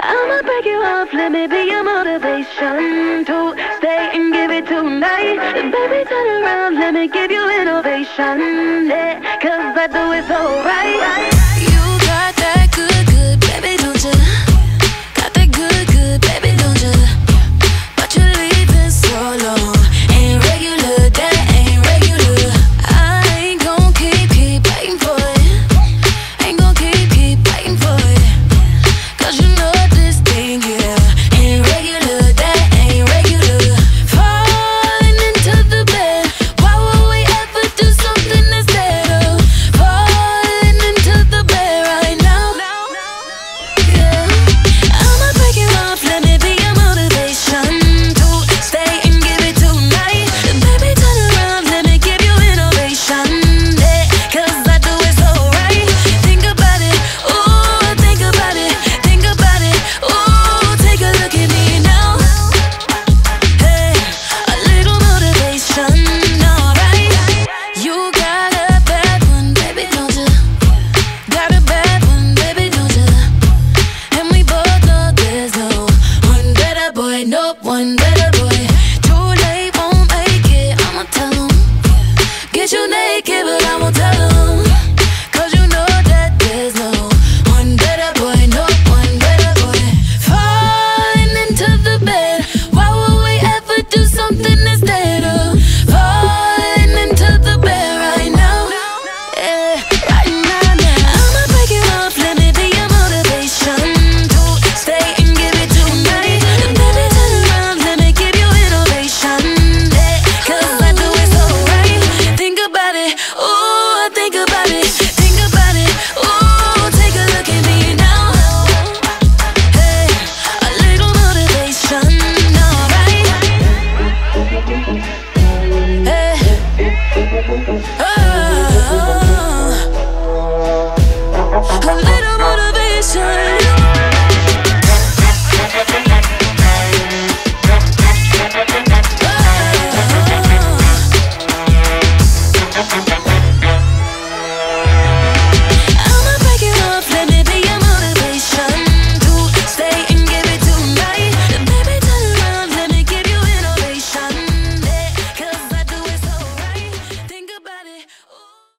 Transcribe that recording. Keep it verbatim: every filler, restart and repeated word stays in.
I'ma break you off, let me be your motivation to stay and give it tonight. Baby, turn around, let me give you innovation, yeah, cause I do it so right.